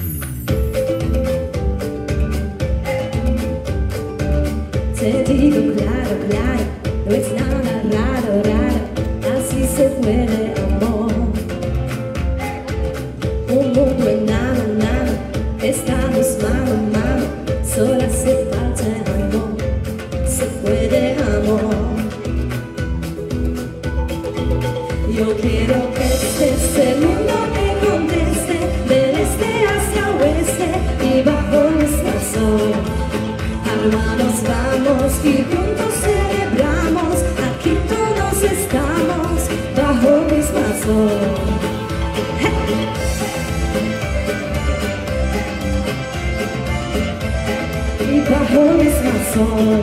Te digo claro, claro, no es nada raro, raro, así se puede, amor. Un mundo enano, enano, estamos mano a mano, solo hace falta amor, se puede, amor. Yo quiero que estés el mundo que conteste, del este hasta oeste y bajo nuestro sol. Hermanos vamos y juntos celebramos, aquí todos estamos bajo el mismo sol. Y bajo el mismo sol.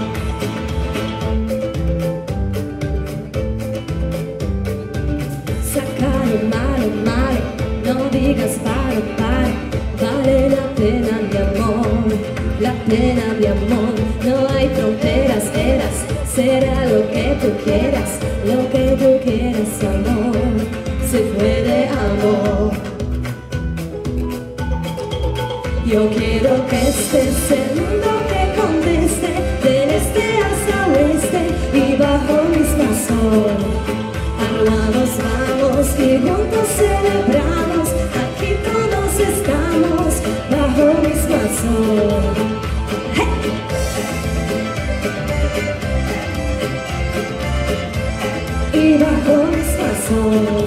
Sácalo malo, malo, no digas paro, paro, vale la pena mi amor, la pena mi amor, no hay fronteras, eras, será lo que tú quieras, amor, se puede, amor. Yo quiero que estés el mundo que conteste, del este hasta oeste y bajo el mismo sol. Armados vamos y juntos celebramos, aquí todos estamos bajo el mismo sol. Y bajo el mismo sol.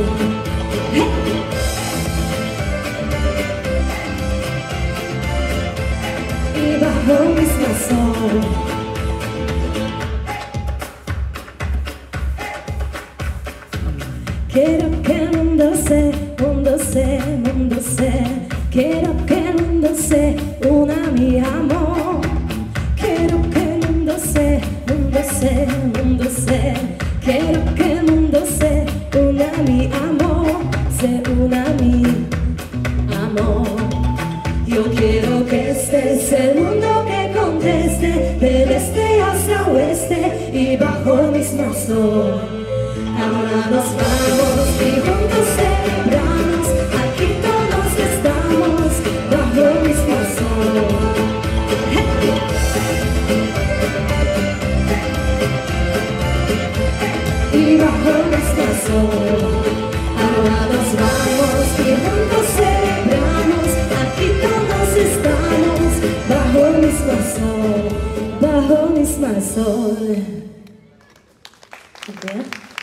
Y bajo el mismo sol. Quiero que el mundo sé, mundo sé, mundo sé. Quiero que el mundo sé, una mi amor. Quiero que el mundo sé, mundo sé, mundo sé. Quiero que el mundo sé, una mi amor. Sé una mi amor. Yo quiero que estés el mundo que conteste, del este hasta oeste y bajo el mismo sol. Ahora nos vamos y juntos celebramos, aquí todos estamos bajo el mismo sol. Y bajo el mismo sol. Ahora nos vamos y juntos celebramos, aquí todos estamos bajo el mismo sol, bajo el mismo sol. Okay.